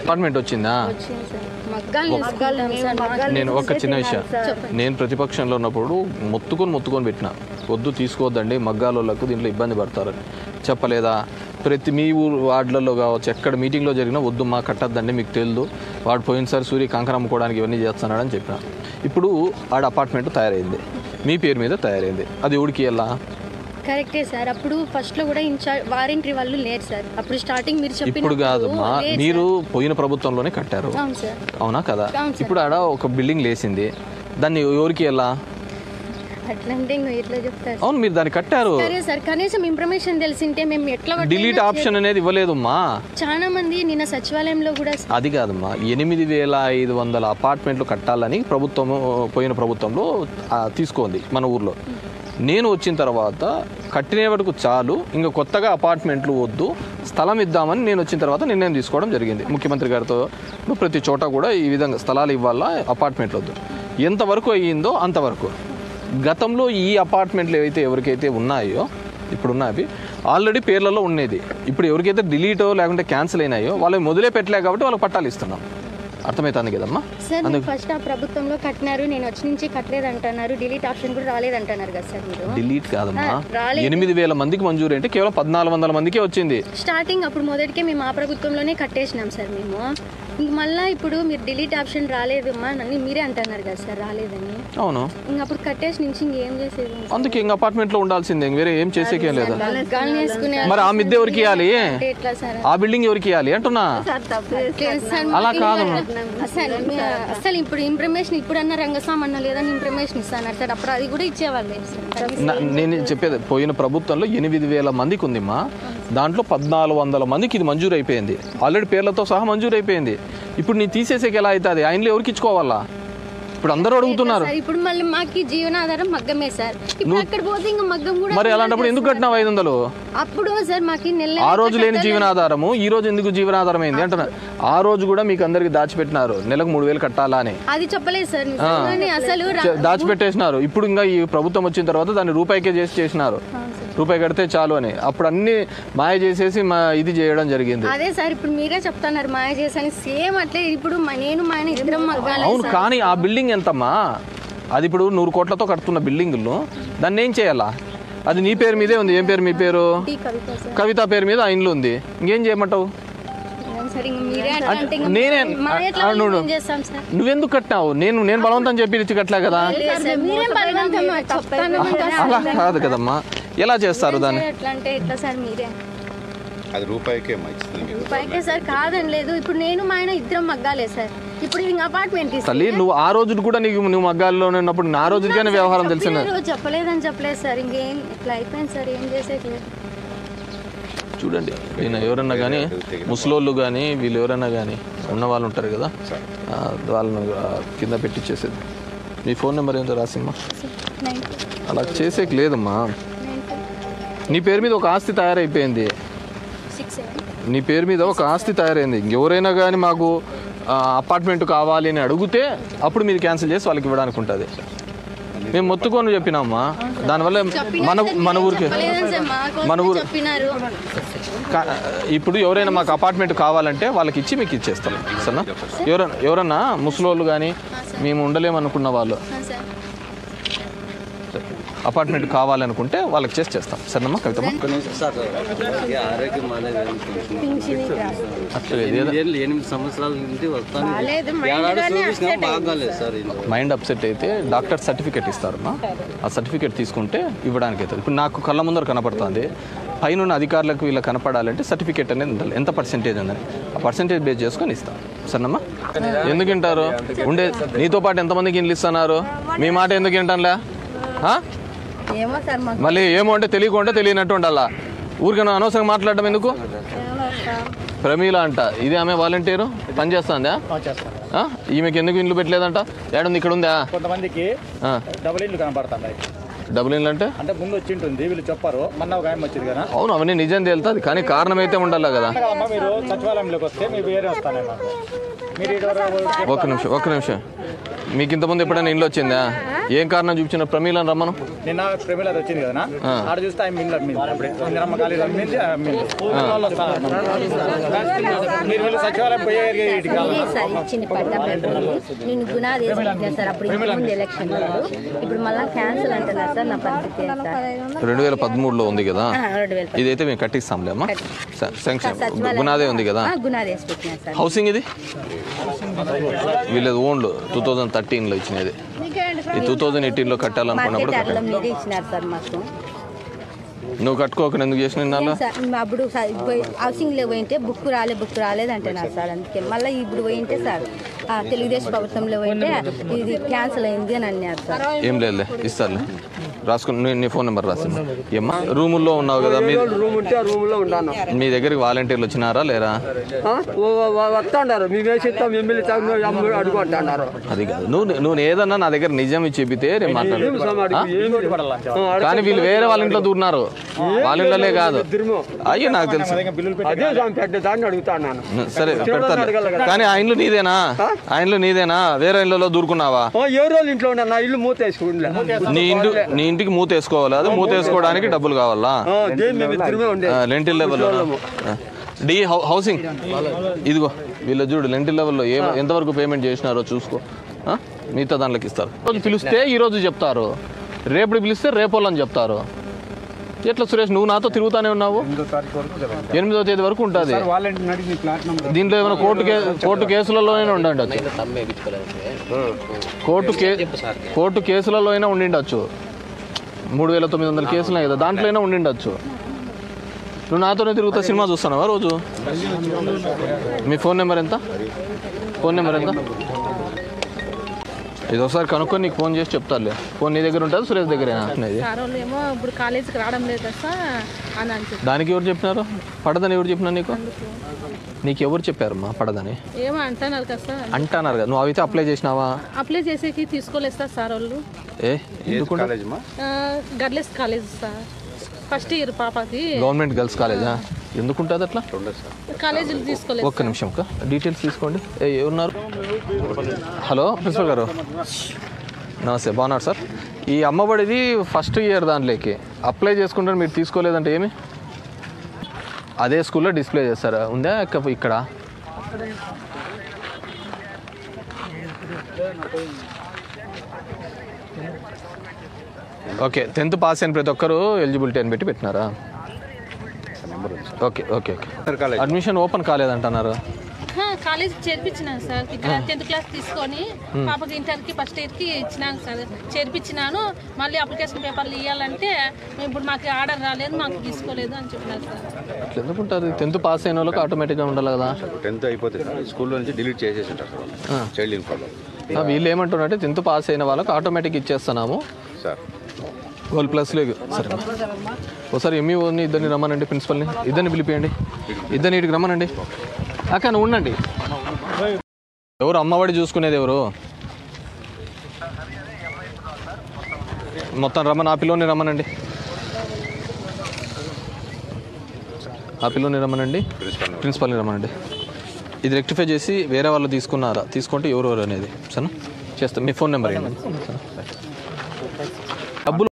Apartment వచ్చిందా? నేను ఒక చిన్న విషయం, నేను ప్రతిపక్షంలో ఉన్నప్పుడు మొత్తుకొని పెట్టిన, వద్దు తీసుకోవద్దండి మగ్గాలకు, దీంట్లో ఇబ్బంది పడతారని చెప్పలేదా? ప్రతి మీ ఊరు వార్డులలో కావచ్చు, ఎక్కడ మీటింగ్లో జరిగినా వద్దు మా కట్టద్దండి, మీకు తెలియదు, వాడు పోయినసారి సూర్య కంకర అమ్ముకోవడానికి ఇవన్నీ చేస్తున్నాడని చెప్పిన. ఇప్పుడు ఆడ అపార్ట్మెంట్ తయారైంది, మీ పేరు మీద తయారైంది, అది ఎవరికి ఎలా? కరెక్టే సార్. అప్పుడు ఫస్ట్ లో కూడా ఇన్ఛార్జ్ వారంటీ వాళ్ళు లేరు సార్. అప్పుడు స్టార్టింగ్ మీరు చెప్పిన ఇప్పుడు కాదమ్మా, మీరు పోయిన ప్రభుత్వంలోనే కట్టారు, అవునా కదా? ఇప్పుడు ఆడ ఒక బిల్డింగ్ లేసింది, దాన్ని ఎవరికి ఎలా? అట్లంటే ఎట్లా చెప్తారు? అవును, మీరు దాన్ని కట్టారు సార్. కనీసం ఇన్ఫర్మేషన్ తెలిసింటే మేము ఎట్లా డిలీట్ ఆప్షన్ అనేది ఇవ్వలేదమ్మా. చాలా మంది నిన్న సచివాలయంలో కూడా అది కాదమ్మా, 8500 అపార్ట్మెంట్లు కట్టాలని ప్రభుత్వం పోయిన ప్రభుత్వంలో తీసుకోండి మన ఊర్లో. నేను వచ్చిన తర్వాత కట్టిన వరకు చాలు, ఇంకా కొత్తగా అపార్ట్మెంట్లు వద్దు, స్థలం ఇద్దామని నేను వచ్చిన తర్వాత నిర్ణయం తీసుకోవడం జరిగింది ముఖ్యమంత్రి గారితో. ప్రతి చోట కూడా ఈ విధంగా స్థలాలు ఇవ్వాలా, అపార్ట్మెంట్లు వద్దు. ఎంతవరకు అయ్యిందో అంతవరకు. గతంలో ఈ అపార్ట్మెంట్లు ఏవైతే ఎవరికైతే ఉన్నాయో, ఇప్పుడున్నవి ఆల్రెడీ పేర్లలో ఉండేది, ఇప్పుడు ఎవరికైతే డిలీటో లేకుంటే క్యాన్సిల్ అయినాయో వాళ్ళకి మొదలే పెట్టలే కాబట్టి వాళ్ళకి పట్టాలు ఇస్తున్నాం. అర్థమవుతుంది కదమ్మా? సార్ ఫస్ట్ ఆ ప్రభుత్వంలో కట్టినారు, నేను వచ్చి నుంచి కట్టలేదు అంటున్నారు, డిలీట్ ఆప్షన్ కూడా రాలేదు అంటున్నారు కదా సార్ మీరు? డిలీట్ కాదమ్మా, 8000 మందికి మంజూరు అంటే కేవలం 1400 మందికే వచ్చింది స్టార్టింగ్. అప్పుడు మొదటికే మేము ఆ ప్రభుత్వంలోనే కట్టేసినాం సార్ మేము. ఇంక మళ్ళీ ఇప్పుడు మీరు డిలీట్ ఆప్షన్ రాలేదమ్మా అని మీరే అంటున్నారు కదా సార్, రాలేదని. అవును, ఇంక అప్పుడు కట్టేసి నుంచి ఇంకేం చేసేది? అందుకే ఇంక అపార్ట్మెంట్ లో ఉండాల్సిందే, వేరే ఏం చేసేకేం లేదు. మరి ఆ మిద్దె ఎవరికి ఇవ్వాలి, ఆ బిల్డింగ్ ఎవరికి ఇవ్వాలి అంటున్నా? అలా కాదు అసలు. ఇప్పుడు ఇన్ఫర్మేషన్ ఇప్పుడన్నా రంగస్వామి లేదని ఇన్ఫర్మేషన్ ఇస్తాను సార్, అప్పుడు అది కూడా ఇచ్చేవాళ్ళు. నేను చెప్పేది, పోయిన ప్రభుత్వంలో 8000 మందికి ఉందిమ్మా, దాంట్లో 1400 మందికి ఇది మంజూరు అయిపోయింది, ఆల్రెడీ పేర్లతో సహా మంజూరు అయిపోయింది. ఇప్పుడు నీ తీసేసేకి ఎలా అవుతుంది? ఆయనలో ఎవరికి ఇచ్చుకోవాలా? ఇప్పుడు అందరూ అడుగుతున్నారు. ఇప్పుడు మళ్ళీ మాకు జీవనాధారం మగ్గమే సార్. ఇప్పుడు అక్కడ పోతే ఇంకా మగ్గం కూడా. మరి అలాంటప్పుడు ఎందుకు కట్టినావు 500? అప్పుడు సార్ మాకు ఆ రోజు లేని జీవనాధారము ఈ రోజు ఎందుకు జీవనాధారం అయింది అంటున్నా. ఆ రోజు కూడా మీకు అందరికి దాచిపెట్టినారు, నెలకు 3000 కట్టాలా అని. అది చెప్పలేదు సార్, అసలు దాచిపెట్టేసినారు. ఇప్పుడు ఇంకా ఈ ప్రభుత్వం వచ్చిన తర్వాత దాన్ని రూపాయికే చేసినారు, రూపాయి కడితే చాలు అని. అప్పుడు అన్ని మాయ చేసేసి ఇది చేయడం జరిగింది. అదే సార్, ఇప్పుడు మీరే చెప్తున్నారు మాయ చేసి, సేమ్ అట్లే. ఇప్పుడు నేను మా ఆయన ఇద్దరం మగ్గాలి. అవును, కానీ ఆ బిల్డింగ్ ఎంతమ్మా? అది ఇప్పుడు 100 కోట్లతో కడుతున్న బిల్డింగులు, దాన్ని ఏం చేయాలా? అది నీ పేరు మీదే ఉంది. ఏం పేరు మీ పేరు? కవిత పేరు మీద ఆ ఇండ్లు ఉంది. ఇంకేం చేయమంటావు? నువ్వెందుకు కట్టినావు? నేను బలవంతం చెప్పి ఇచ్చి కట్టలే కదా. అలా కాదు కదమ్మా, ఎలా చేస్తారు దాన్ని? అది రూపాయికే సార్, కాదని లేదు. ఇప్పుడు నేను మా ఆయన ఇద్దరం మగ్గాలే సార్. ఇప్పుడు అపార్ట్మెంట్ తల్లి, నువ్వు ఆ రోజు కూడా నువ్వు మగ్గాల్లోనే ఉన్నప్పుడు నా రోజుగానే వ్యవహారం తెలిసిన చెప్పలేదు సార్. ఇంకేం ఇట్లా అయిపోయింది సార్, ఏం చేసేది. చూడండి, నేను ఎవరన్నా కానీ ముసలోళ్ళు కానీ వీళ్ళు ఎవరన్నా కానీ ఉన్న వాళ్ళు ఉంటారు కదా, వాళ్ళను కింద పెట్టించేసేది. మీ ఫోన్ నెంబర్ ఏంటో రాసిమ్మా. అలా చేసేకి లేదమ్మా. నీ పేరు మీద ఒక ఆస్తి తయారైపోయింది, నీ పేరు మీద ఒక ఆస్తి తయారైంది. ఇంకెవరైనా కానీ మాకు అపార్ట్మెంట్ కావాలి అని అడిగితే అప్పుడు మీరు క్యాన్సిల్ చేసి వాళ్ళకి ఇవ్వడానికి ఉంటుంది. మేము మొత్తుకొని చెప్పినామా, దానివల్ల మన ఊరికి ఇప్పుడు ఎవరైనా మాకు అపార్ట్మెంట్ కావాలంటే వాళ్ళకి ఇచ్చి మీకు ఇచ్చేస్తాం సరేనా? ఎవరన్నా ముసలోళ్ళు కానీ మేము ఉండలేమనుకున్న వాళ్ళు అపార్ట్మెంట్ కావాలనుకుంటే వాళ్ళకి చేస్తాం సరేనమ్మా. కవితమ్మా, మైండ్ అప్సెట్ అయితే డాక్టర్ సర్టిఫికేట్ ఇస్తారమ్మా. ఆ సర్టిఫికేట్ తీసుకుంటే ఇవ్వడానికి అవుతుంది. ఇప్పుడు నాకు కళ్ళ ముందర కనపడుతుంది, పైన అధికారులకు వీళ్ళకి కనపడాలంటే సర్టిఫికేట్ అనేది ఉండాలి, ఎంత పర్సెంటేజ్ ఉందని. ఆ పర్సెంటేజ్ బేస్ చేసుకొని ఇస్తాం సరేనమ్మా. ఎందుకు వింటారు? ఉండే నీతో పాటు ఎంతమందికి ఇండ్లు ఇస్తున్నారు? మీ మాట ఎందుకు వింటానులే? మళ్ళీ ఏమో అంటే తెలియకుండా తెలియనట్టు ఉండాలా. ఊరికైనా అనవసరంగా మాట్లాడడం ఎందుకు? ప్రమీల అంట, ఇది ఆమె వాలంటీరు పని చేస్తుందా? ఈమెకి ఎందుకు ఇండ్లు పెట్టలేదంట? ఏడుంది? ఇక్కడ ఉందా? కొంతమందికి డబుల్ ఇండ్లు కనపడుతున్నాయి. డబుల్ ఇండ్లు అంటే ముందు వచ్చి ఉంటుంది, వీళ్ళు చెప్పారు. మొన్న ఒక ఆయన వచ్చింది కదా. అవును, అవన్నీ నిజం తేలుతుంది, కానీ కారణం అయితే ఉండాలి కదా. మీరు సచివాలయంలోకి వస్తే మీ వేరే వస్తానే మాకు. ఒక్క నిమిషం, మీకు ఇంతకుముందు ఎప్పుడైనా ఇండ్లు వచ్చిందా? ఏం కారణం చూపించిన ప్రమీలను రమ్మను. నిన్న ప్రమీల వచ్చింది కదా ఆడ చూస్తే ఆయన మిల్లు అమ్మింది రమ్మ ఖాళీ అమ్మింది మీరు వీళ్ళు సచివాలయం పోయే ఇచ్చింది పట్టా నేను గుణాది సార్ అప్పుడు ఎలక్షన్ ఇప్పుడు మళ్ళీ క్యాన్సిల్ అంటున్నారు సార్. నా పరిస్థితి 2013లో ఉంది కదా, ఇదైతే మేము కట్టిస్తాంలే అమ్మా. శాంక్షన్ గుణాదే ఉంది కదా, హౌసింగ్ ఇది వీళ్ళది ఓన్లు 2013లో ఇచ్చినది. ఈ 2018లో కట్టాలనుకున్నప్పుడు నువ్వు కట్టుకోక ఎందుకు చేసిన అప్పుడు హౌసింగ్ లో పోయింటే బుక్ రాలేదు అంటున్నారు సార్. అందుకే మళ్ళీ ఇప్పుడు పోయింటే సార్ తెలుగుదేశం ప్రభుత్వంలో పోయింటే ఇది క్యాన్సిల్ అయింది అని అన్నారు సార్. ఏం లేదు ఇస్తారులే, రాసుకుని నీ ఫోన్ నెంబర్ రాసింది. ఏమ్మా రూముల్లో ఉన్నావు కదా, మీ దగ్గరికి వాలంటీర్లు వచ్చినారా లేరా? వస్తాడారు అడుగుంటున్నారు. అది కాదు, నువ్వు ఏదన్నా నా దగ్గర నిజం చెబితే నేను మాట్లాడు. కానీ వీళ్ళు వేరే వాళ్ళ ఇంట్లో దూరినారు, వాళ్ళ ఇంట్లోనే కాదు. అయ్యో నాకు తెలుసు, సరే పెడతాను. కానీ ఆ ఇంట్లో నీదేనా? ఆ ఇంట్లో నీదేనా? వేరే ఇళ్ళలో దూరుకున్నావా? ఇంట్లో నా ఇల్లు మూతేసుకుంటా. నీ ఇంటికి మూత వేసుకోవాలి, అది మూత వేసుకోవడానికి డబ్బులు కావాలా? లెంటిల్ లెవెల్లో డి హౌసింగ్ ఇదిగో వీళ్ళ చూడు లెంటిల్ లెవెల్లో ఎంతవరకు పేమెంట్ చేసినారో చూసుకో. మిగతా దాంట్లోకి ఇస్తారు. రోజు పిలిస్తే ఈరోజు చెప్తారు, రేపు పిలిస్తే రేపోళ్ళని చెప్తారు. ఎట్లా సురేష్ నువ్వు నాతో తిరుగుతానే ఉన్నావు? 8వ తేదీ వరకు ఉంటుంది. దీంట్లో ఏమైనా కోర్టు కేసులలోనే ఉండండి, కోర్టు కేసులలో అయినా ఉండిండొచ్చు. 3900 కేసులు కదా, దాంట్లో అయినా ఉండిండొచ్చు. నువ్వు నాతోనే తిరుగుతా సినిమా చూస్తున్నావా రోజు? మీ ఫోన్ నెంబర్ ఎంత? ఇది ఒకసారి కనుక్కొని నీకు ఫోన్ చేసి చెప్తారులే. ఫోన్ నీ దగ్గర ఉంటుంది, సురేష్ దగ్గరేనా? దానికి ఎవరు చెప్పినారు? పడదని ఎవరు చెప్పినారు నీకు? నీకు ఎవరు చెప్పారమ్మా పడదని? అంటున్నారు కదా, నువ్వు అయితే అప్లై చేసినావా? అప్లై చేసేకి తీసుకోలేదు సార్ వాళ్ళు. Girls college sir, first year పాపకి. గవర్నమెంట్ గర్ల్స్ కాలేజా? ఎందుకుంటుంది అట్లా? కాలేజీలు తీసుకోలేదు. ఒక్క నిమిషం డీటెయిల్స్ తీసుకోండి. ఎవరున్నారు? హలో ప్రిన్సిపల్ గారు, నమస్తే. బాగున్నారు సార్? ఈ అమ్మబడిది ఫస్ట్ ఇయర్ దాంట్లోకి అప్లై చేసుకుంటారు, మీరు తీసుకోలేదంటే ఏమి? అదే స్కూల్లో డిస్ప్లే చేస్తారా? ఉందా ఇక్కడ? ఓకే, 10th పాస్ అయిన ప్రతి ఒక్కరు ఎలిజిబిలిటీ అని పెట్టినారా? ఓకే. అడ్మిషన్ ఓపెన్ కాలేదంటున్నారు. కాలేజ్ చేర్పించినాను సార్, ఇక్కడ 10th క్లాస్ తీసుకొని పాపకి ఇంటర్కి ఫస్ట్ ఇయర్కి ఇచ్చినాను సార్. చేర్పించినాను. మళ్ళీ అప్లికేషన్ పేపర్లు ఇవ్వాలంటే ఇప్పుడు మాకు ఆర్డర్ రాలేదు, మాకు తీసుకోలేదు అని చెప్పినారు సార్. అట్లా ఎందుకుంటారు? 10th పాస్ అయిన వాళ్ళకి ఆటోమేటిక్గా ఉండాలి కదా. 10th అయిపోతే స్కూల్లో నుంచి డిలీట్ చేసేసి ఉంటారు చైల్డ్ ఇన్ఫార్మ్. వీళ్ళు ఏమంటున్నారంటే 10th పాస్ అయిన వాళ్ళకి ఆటోమేటిక్ ఇచ్చేస్తున్నాము సార్. వాళ్ళు ప్లస్ లేదు. సరే ఒకసారి ఎంఈఓని ఇద్దరిని రమ్మనండి, ప్రిన్సిపల్ని ఇద్దరిని పిలిపియండి, ఇద్దరిని ఇటుకి రమ్మనండి. అక్క నువ్వు ఉండండి. ఎవరు అమ్మఒడి చూసుకునేది ఎవరు? మొత్తం రమ్మని ఆ పిల్లోని రమ్మనండి, ప్రిన్సిపల్ని రమ్మనండి. ఇది రెక్టిఫై చేసి వేరే వాళ్ళు తీసుకుంటే ఎవరు అనేది సరే చేస్తాం. మీ ఫోన్ నెంబర్ ఏంటి? డబ్బులు